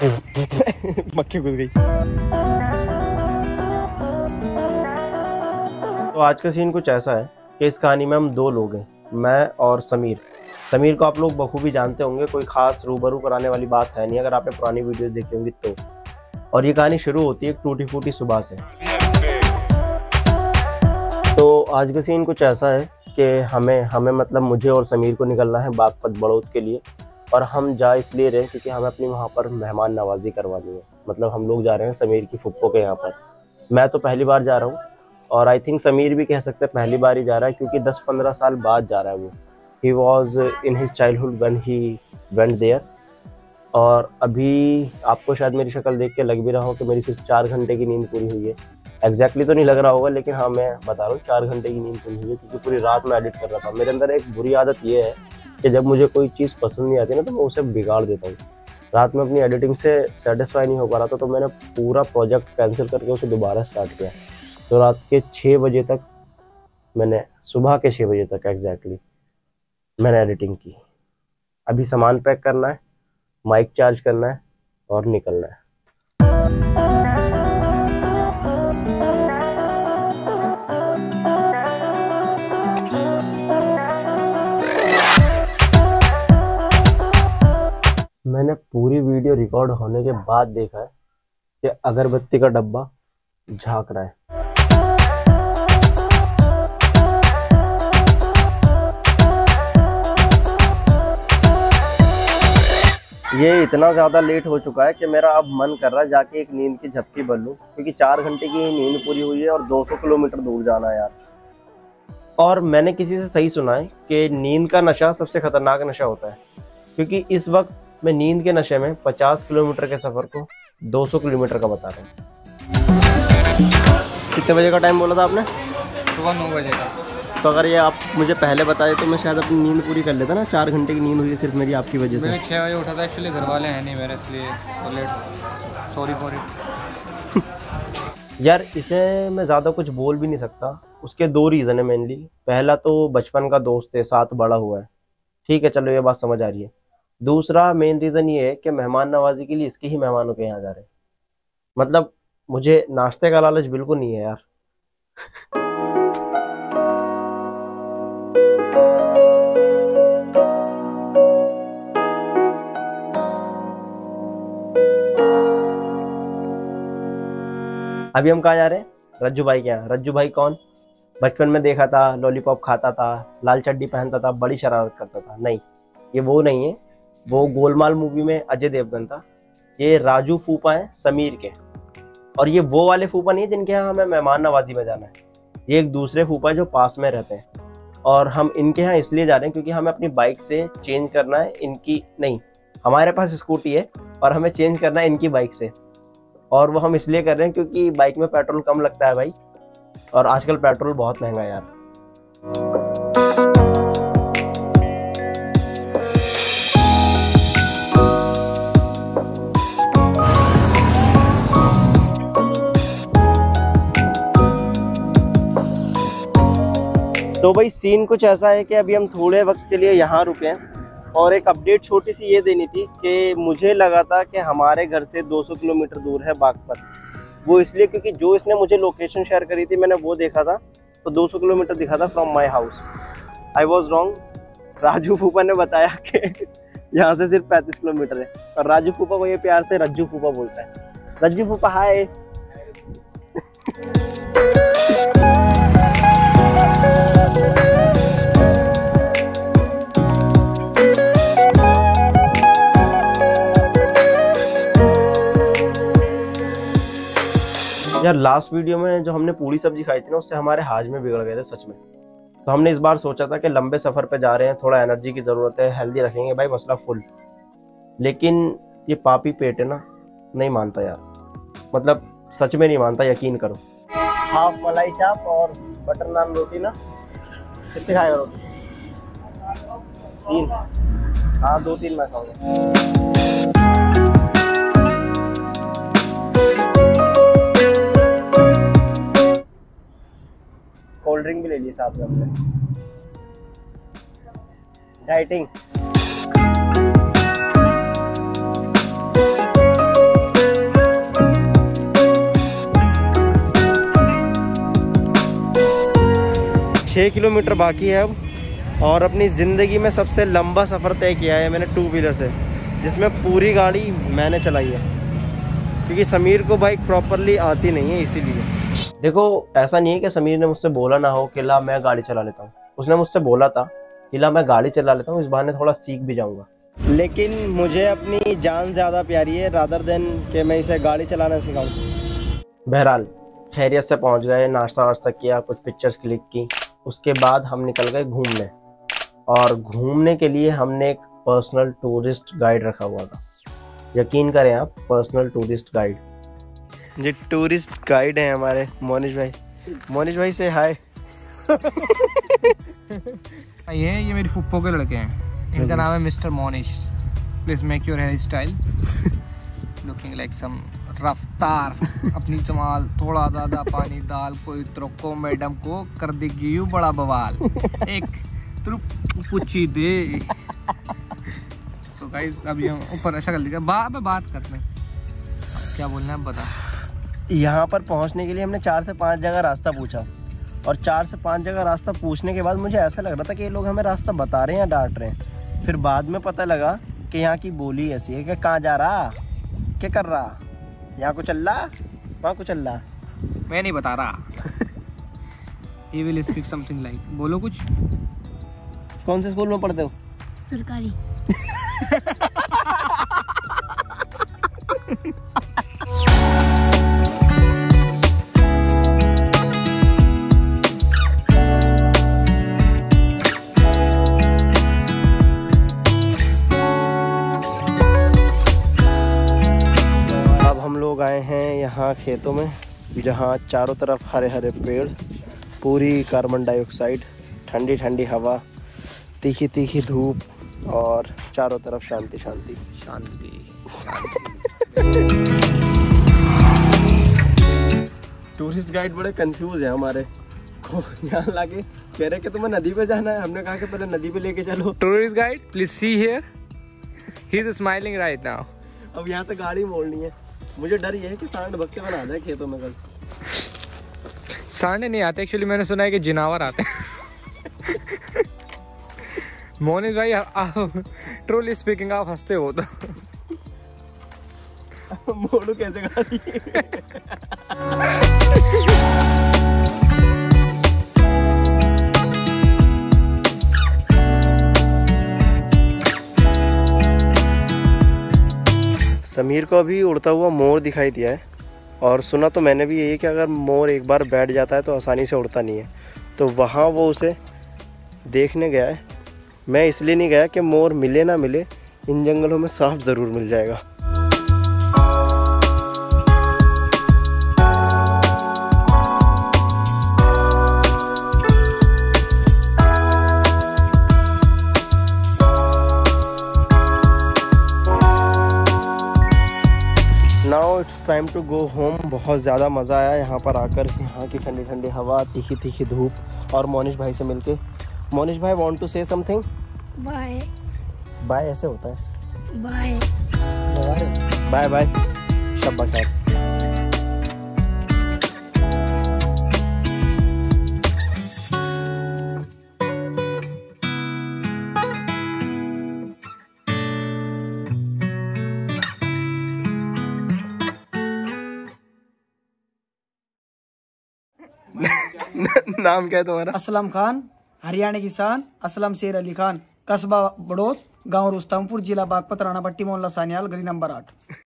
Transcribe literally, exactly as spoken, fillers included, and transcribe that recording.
मक्खी घुस गई। तो आज का सीन कुछ ऐसा है कि इस कहानी में हम दो लोग हैं, मैं और समीर। समीर को आप लोग बखूबी जानते होंगे, कोई खास रूबरू कराने वाली बात है नहीं अगर आपने पुरानी वीडियो देखी होंगी तो। और ये कहानी शुरू होती है एक टूटी फूटी सुबह से। तो आज का सीन कुछ ऐसा है कि हमें हमें मतलब मुझे और समीर को निकलना है बागपत बड़ौद के लिए। और हम जा इसलिए रहे क्योंकि हमें अपनी वहाँ पर मेहमान नवाजी करवानी है। मतलब हम लोग जा रहे हैं समीर की फुप्पो के यहाँ पर। मैं तो पहली बार जा रहा हूँ और आई थिंक समीर भी कह सकते हैं पहली बार ही जा रहा है, क्योंकि दस पंद्रह साल बाद जा रहा है वो। He was in his childhood when he went there. और अभी आपको शायद मेरी शक्ल देख के लग भी रहा हो कि मेरी सिर्फ चार घंटे की नींद पूरी हुई है। एग्जैक्टली तो नहीं लग रहा होगा, लेकिन हाँ मैं बता रहा हूँ चार घंटे की नींद पूरी हुई है, क्योंकि पूरी रात में एडिट कर रहा था। मेरे अंदर एक बुरी आदत ये है कि जब मुझे कोई चीज़ पसंद नहीं आती ना तो मैं उसे बिगाड़ देता हूँ। रात में अपनी एडिटिंग से सेटिस्फाई नहीं हो पा रहा था, तो मैंने पूरा प्रोजेक्ट कैंसिल करके उसे दोबारा स्टार्ट किया। तो रात के छः बजे तक मैंने सुबह के छः बजे तक एग्जैक्टली मैंने एडिटिंग की। अभी सामान पैक करना है, माइक चार्ज करना है और निकलना है। मैंने पूरी वीडियो रिकॉर्ड होने के बाद देखा है कि अगरबत्ती का डब्बा झांक रहा है। ये इतना ज़्यादा लेट हो चुका है कि मेरा अब मन कर रहा है जाके एक नींद की झपकी भर लूं, क्योंकि चार घंटे की ही नींद पूरी हुई है और दो सौ किलोमीटर दूर जाना है यार। और मैंने किसी से सही सुना है कि नींद का नशा सबसे खतरनाक नशा होता है, क्योंकि इस वक्त मैं नींद के नशे में पचास किलोमीटर के सफ़र को दो सौ किलोमीटर का बता रहा हूँ। कितने बजे का टाइम बोला था आपने? सुबह नौ बजे का। तो अगर ये आप मुझे पहले बताए तो मैं शायद अपनी नींद पूरी कर लेता ना। चार घंटे की नींद हुई है सिर्फ मेरी आपकी वजह से। मैं छः बजे उठा था, एक्चुअली घर वाले हैं नहीं मेरे, इसलिए तो लेट। Sorry for it. यार इसे मैं ज़्यादा कुछ बोल भी नहीं सकता। उसके दो रीज़न है मेनली। पहला तो बचपन का दोस्त है, साथ बड़ा हुआ है, ठीक है चलो ये बात समझ आ रही है। दूसरा मेन रीज़न ये है कि मेहमान नवाजी के लिए इसके ही मेहमानों के यहाँ जा रहे हैं। मतलब मुझे नाश्ते का लालच बिल्कुल नहीं है यार। अभी हम कहाँ जा रहे हैं? रज्जू भाई के यहाँ। रज्जू भाई कौन? बचपन में देखा था, लॉलीपॉप खाता था, लाल चड्डी पहनता था, बड़ी शरारत करता था। नहीं, ये वो नहीं है। वो गोलमाल मूवी में अजय देवगन था। ये राजू फूफा है समीर के। और ये वो वाले फूफा नहीं है जिनके यहाँ हमें मेहमान नवाजी में जाना है। ये एक दूसरे फूफा है जो पास में रहते हैं। और हम इनके यहाँ इसलिए जा रहे हैं क्योंकि हमें अपनी बाइक से चेंज करना है। इनकी नहीं, हमारे पास स्कूटी है और हमें चेंज करना है इनकी बाइक से। और वो हम इसलिए कर रहे हैं क्योंकि बाइक में पेट्रोल कम लगता है भाई, और आजकल पेट्रोल बहुत महंगा है यार। तो भाई सीन कुछ ऐसा है कि अभी हम थोड़े वक्त के लिए यहाँ रुके हैं। और एक अपडेट छोटी सी ये देनी थी कि मुझे लगा था कि हमारे घर से दो सौ किलोमीटर दूर है बागपत। वो इसलिए क्योंकि जो इसने मुझे लोकेशन शेयर करी थी मैंने वो देखा था, तो दो सौ किलोमीटर दिखा था from my house. I was wrong. Raju फूफा ने बताया कि यहाँ से सिर्फ पैंतीस किलोमीटर है। और राजू फूफा को ये प्यार से रज्जू फूफा बोलता है। रज्जू फूफा हाय। यार लास्ट वीडियो में जो हमने पूरी सब्जी खाई थी ना, उससे हमारे हाजमे बिगड़ गए थे सच में। तो हमने इस बार सोचा था कि लंबे सफर पे जा रहे हैं, थोड़ा एनर्जी की जरूरत है, हेल्दी रखेंगे भाई मसला फुल। लेकिन ये पापी पेट है ना, नहीं मानता यार। मतलब सच में नहीं मानता, यकीन करो। हाफ मलाई चाप और बटर नान रोटी ना। कितने खाएगा रोटी? तीन? हाँ दो तीन मैं खाऊंगा। कोल्ड ड्रिंक भी ले ली साथ में हमने। डाइटिंग। छः किलोमीटर बाकी है अब, और अपनी ज़िंदगी में सबसे लंबा सफ़र तय किया है मैंने टू व्हीलर से, जिसमें पूरी गाड़ी मैंने चलाई है, क्योंकि समीर को बाइक प्रॉपरली आती नहीं है इसीलिए। देखो ऐसा नहीं है कि समीर ने मुझसे बोला ना हो कि ला मैं गाड़ी चला लेता हूँ, उसने मुझसे बोला था कि ला मैं गाड़ी चला लेता हूँ, इस बहाने थोड़ा सीख भी जाऊँगा। लेकिन मुझे अपनी जान ज़्यादा प्यारी है रादर देन कि मैं इसे गाड़ी चलाना सिखाऊँ। बहरहाल खैरियत से पहुँच गए, नाश्ता वाश्ता किया, कुछ पिक्चर्स क्लिक की, उसके बाद हम निकल गए घूमने। और घूमने के लिए हमने एक पर्सनल टूरिस्ट गाइड रखा हुआ था। यकीन करें आप, पर्सनल टूरिस्ट गाइड। ये टूरिस्ट गाइड हैं हमारे मोनिश भाई। मोनिश भाई से हाय। ये ये मेरी फुप्पो के लड़के हैं, इनका नाम है mister Monish. Please make your hair style looking like some Raftaar. अपनी चमाल थोड़ा ज्यादा पानी डाल, कोई त्रोको मैडम को कर देगी यू बड़ा बवाल, एक पूछी दे। तो गाइस अभी हम ऊपर ऐसा कर लिया, बात बात करते हैं, क्या बोलना है बता। यहाँ पर पहुँचने के लिए हमने चार से पांच जगह रास्ता पूछा, और चार से पांच जगह रास्ता पूछने के बाद मुझे ऐसा लग रहा था कि ये लोग हमें रास्ता बता रहे हैं या डांट रहे हैं। फिर बाद में पता लगा कि यहाँ की बोली ऐसी है कि कहाँ जा रहा, क्या कर रहा, यहाँ को चल रहा, वहाँ को चल रहा, मैं नहीं बता रहा। He will speak something like, बोलो कुछ। कौन से स्कूल में पढ़ते हो? सरकारी। अब हम लोग आए हैं यहाँ खेतों में, जहाँ चारों तरफ हरे हरे पेड़, पूरी कार्बन डाइऑक्साइड, ठंडी ठंडी हवा, तीखी तीखी धूप और चारों तरफ शांति शांति शांति। टूरिस्ट गाइड बड़े कंफ्यूज है हमारे को, यहाँ लाके कह रहे कि तुम्हें नदी पे जाना है। हमने कहा कि पहले नदी पे लेके चलो। Tourist guide please see here, he is smiling right now. अब यहाँ से गाड़ी मोड़नी है, मुझे डर ये है कि सांड भक्के बना दे खेतों में कल। सांडे नहीं आते एक्चुअली, मैंने सुना है कि जिनावर आते हैं। मोनिश भाई आप ट्रूली स्पीकिंग आप हंसते हो तो। मोड़ू कैसे गाड़ी। समीर को अभी उड़ता हुआ मोर दिखाई दिया है, और सुना तो मैंने भी यही कि अगर मोर एक बार बैठ जाता है तो आसानी से उड़ता नहीं है। तो वहाँ वो उसे देखने गया है। मैं इसलिए नहीं गया कि मोर मिले ना मिले, इन जंगलों में सांप ज़रूर मिल जाएगा। Now it's time to go home. बहुत ज़्यादा मज़ा आया यहाँ पर आकर, यहाँ की ठंडी ठंडी हवा, तीखी तीखी धूप, और मोनिश भाई से मिलके। मोनिश भाई want to say something? Bye. Bye ऐसे होता है? बाय बाय बाय, शब्बा खैर। नाम क्या है तुम्हारा? असलम खान, हरियाणा की शान, असलम शेर अली खान, कस्बा बड़ौत, गांव रुस्तमपुर, जिला बागपत, राणा पट्टी, मोहल्ला सानियाल, गली नंबर आठ।